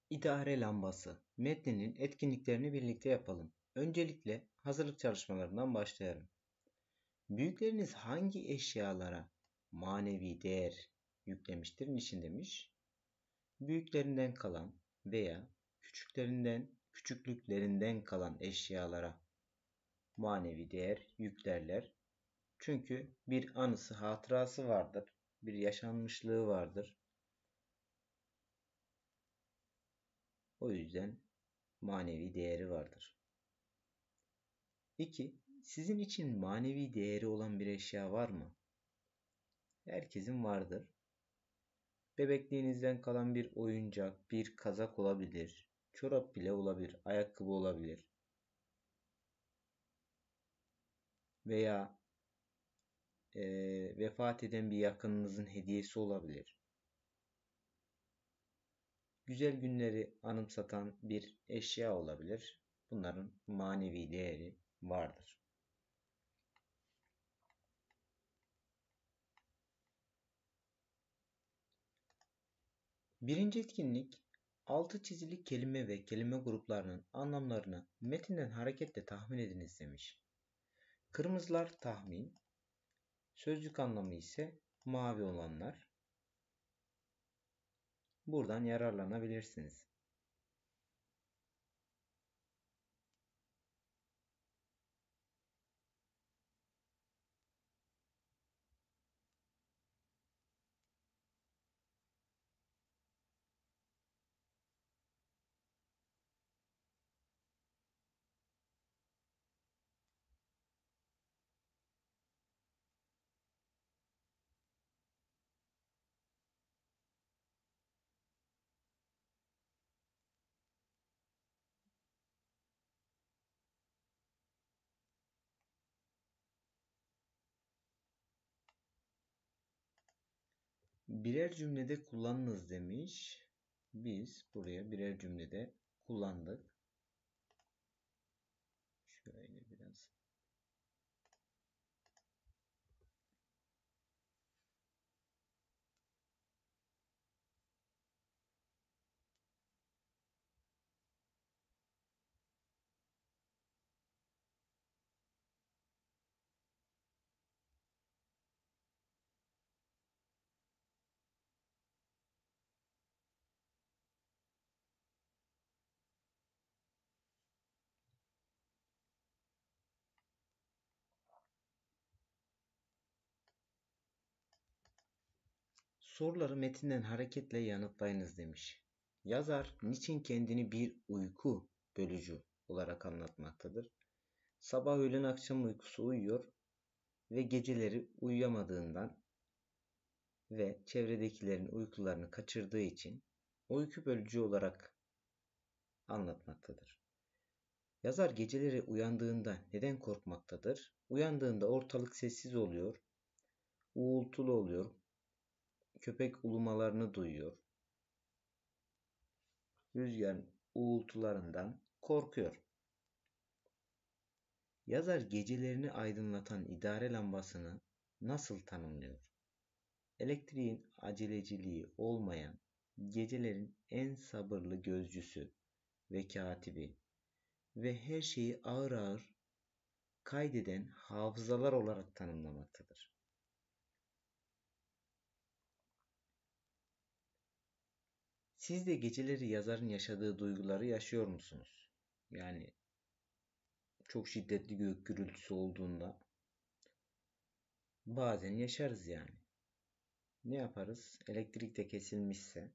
İdare lambası. Metninin etkinliklerini birlikte yapalım. Öncelikle hazırlık çalışmalarından başlayalım. Büyükleriniz hangi eşyalara manevi değer yüklemiştir? Niçin demiş? Büyüklerinden kalan veya küçüklüklerinden kalan eşyalara manevi değer yüklerler. Çünkü bir anısı, hatırası vardır. Bir yaşanmışlığı vardır. O yüzden manevi değeri vardır. 2. Sizin için manevi değeri olan bir eşya var mı? Herkesin vardır. Bebekliğinizden kalan bir oyuncak, bir kazak olabilir. Çorap bile olabilir, ayakkabı olabilir. Veya vefat eden bir yakınınızın hediyesi olabilir. Güzel günleri anımsatan bir eşya olabilir. Bunların manevi değeri vardır. Birinci etkinlik, altı çizili kelime ve kelime gruplarının anlamlarını metinden hareketle tahmin ediniz demiş. Kırmızılar tahmin, sözcük anlamı ise mavi olanlar. Buradan yararlanabilirsiniz. Birer cümlede kullanınız demiş. Biz buraya birer cümlede kullandık. Şöyle biraz. Soruları metinden hareketle yanıtlayınız demiş. Yazar niçin kendini bir uyku bölücü olarak anlatmaktadır? Sabah öğlen akşam uykusu uyuyor ve geceleri uyuyamadığından ve çevredekilerin uykularını kaçırdığı için uyku bölücü olarak anlatmaktadır. Yazar geceleri uyandığında neden korkmaktadır? Uyandığında ortalık sessiz oluyor, uğultulu oluyor, köpek ulumalarını duyuyor, rüzgarın uğultularından korkuyor. Yazar gecelerini aydınlatan idare lambasını nasıl tanımlıyor? Elektriğin aceleciliği olmayan, gecelerin en sabırlı gözcüsü ve katibi ve her şeyi ağır ağır kaydeden hafızalar olarak tanımlamaktadır. Siz de geceleri yazarın yaşadığı duyguları yaşıyor musunuz? Yani çok şiddetli gök gürültüsü olduğunda bazen yaşarız yani. Ne yaparız? Elektrik de kesilmişse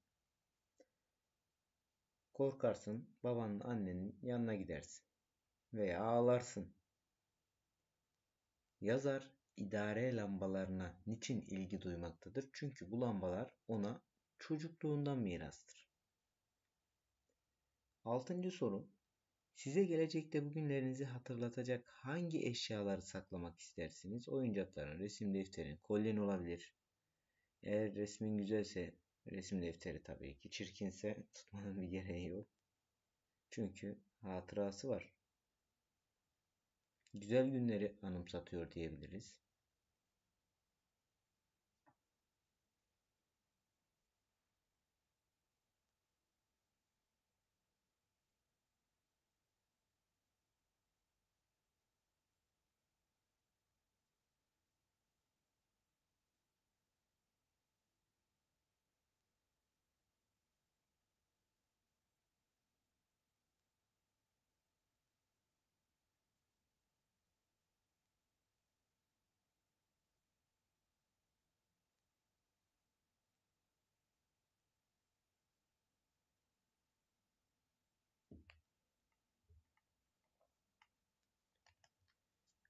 korkarsın, babanın, annenin yanına gidersin veya ağlarsın. Yazar idare lambalarına niçin ilgi duymaktadır? Çünkü bu lambalar ona çocukluğundan mirastır. Altıncı soru. Size gelecekte bugünlerinizi hatırlatacak hangi eşyaları saklamak istersiniz? Oyuncakların, resim defterin, kolyen olabilir. Eğer resmin güzelse resim defteri tabii ki. Çirkinse tutmanın bir gereği yok. Çünkü hatırası var. Güzel günleri anımsatıyor diyebiliriz.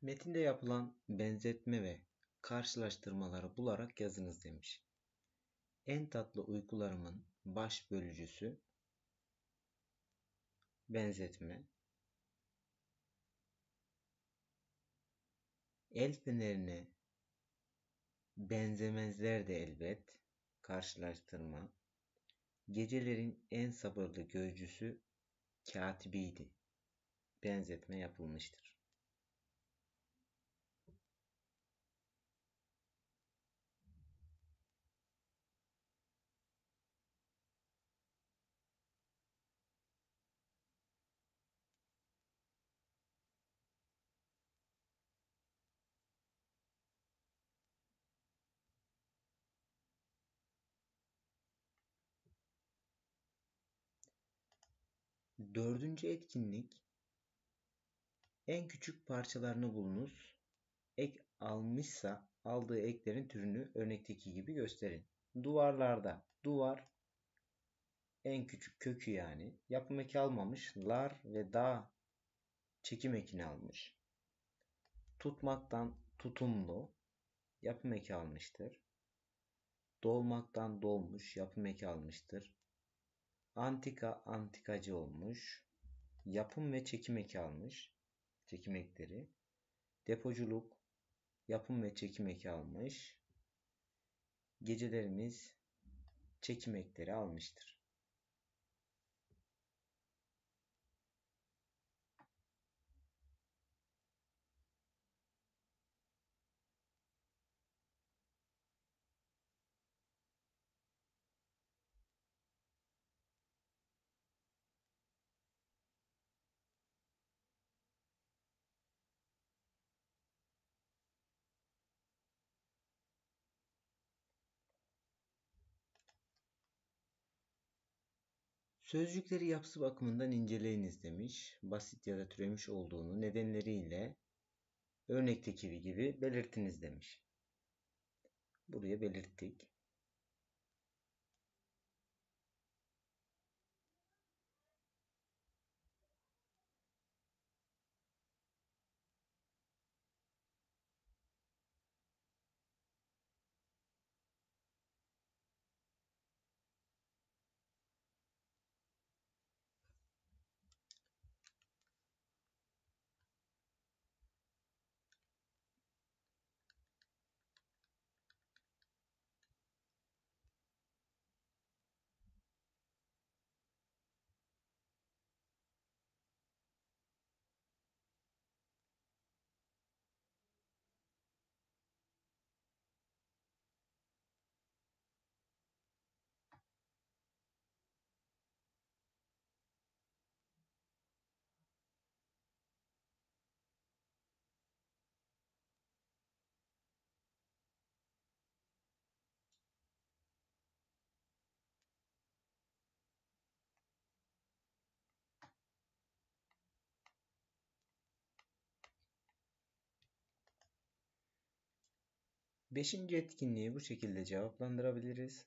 Metinde yapılan benzetme ve karşılaştırmaları bularak yazınız demiş. En tatlı uykularımın baş bölücüsü benzetme. El fenerine benzemezler de elbet karşılaştırma. Gecelerin en sabırlı gözcüsü katibiydi. Benzetme yapılmıştır. Dördüncü etkinlik, en küçük parçalarını bulunuz. Ek almışsa aldığı eklerin türünü örnekteki gibi gösterin. Duvarlarda duvar en küçük kökü yani. Yapım eki almamış. Lar ve da çekim ekini almış. Tutmaktan tutumlu yapım eki almıştır. Dolmaktan dolmuş yapım eki almıştır. Antika antikacı olmuş. Yapım ve çekim eki almış. Çekim ekleri. Depoculuk yapım ve çekim eki almış. Gecelerimiz çekim ekleri almıştır. Sözcükleri yapısı bakımından inceleyiniz demiş. Basit ya da türemiş olduğunu nedenleriyle örnekteki gibi belirtiniz demiş. Buraya belirttik. Beşinci etkinliği bu şekilde cevaplandırabiliriz.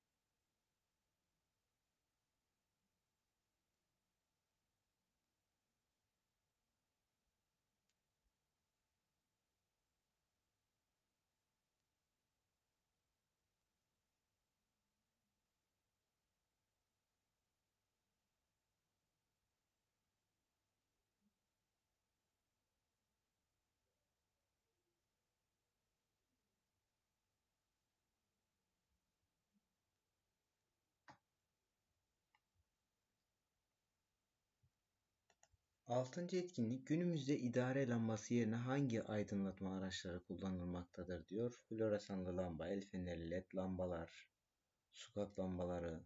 Altıncı etkinlik, günümüzde idare lambası yerine hangi aydınlatma araçları kullanılmaktadır diyor. Floresanlı lamba, el feneri, led lambalar, sokak lambaları.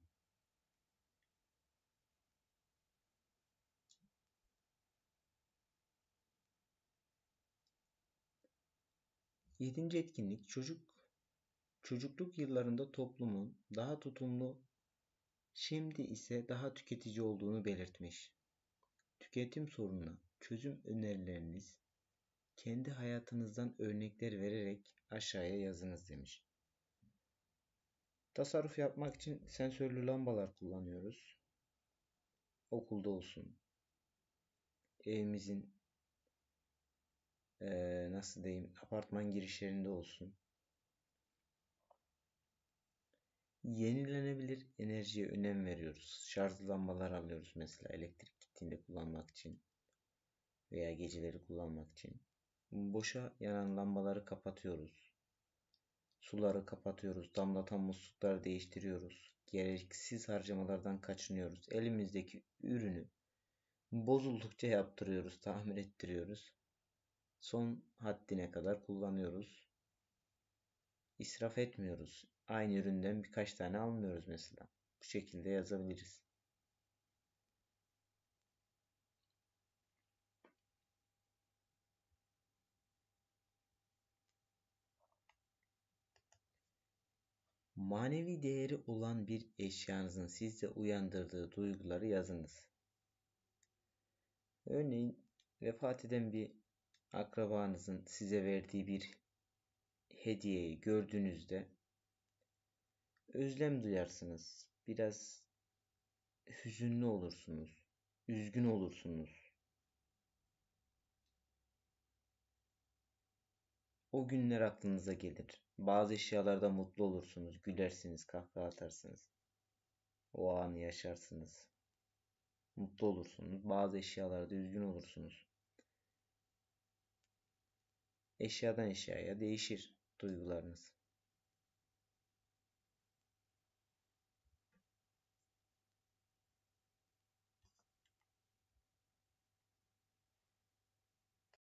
Yedinci etkinlik, çocukluk yıllarında toplumun daha tutumlu, şimdi ise daha tüketici olduğunu belirtmiş. Tüketim sorununa çözüm önerileriniz kendi hayatınızdan örnekler vererek aşağıya yazınız demiş. Tasarruf yapmak için sensörlü lambalar kullanıyoruz. Okulda olsun, evimizin nasıl diyeyim, apartman girişlerinde olsun. Yenilenebilir enerjiye önem veriyoruz. Şarjlı lambalar alıyoruz mesela elektrik gittiğinde kullanmak için veya geceleri kullanmak için. Boşa yanan lambaları kapatıyoruz. Suları kapatıyoruz. Damlatan muslukları değiştiriyoruz. Gereksiz harcamalardan kaçınıyoruz. Elimizdeki ürünü bozuldukça yaptırıyoruz, tamir ettiriyoruz. Son haddine kadar kullanıyoruz. İsraf etmiyoruz. Aynı üründen birkaç tane almıyoruz mesela. Bu şekilde yazabiliriz. Manevi değeri olan bir eşyanızın sizde uyandırdığı duyguları yazınız. Örneğin vefat eden bir akrabanızın size verdiği bir hediyeyi gördüğünüzde özlem duyarsınız. Biraz hüzünlü olursunuz. Üzgün olursunuz. O günler aklınıza gelir. Bazı eşyalarda mutlu olursunuz, gülersiniz, kahkaha atarsınız. O anı yaşarsınız. Mutlu olursunuz. Bazı eşyalarda üzgün olursunuz. Eşyadan eşyaya değişir duygularınız.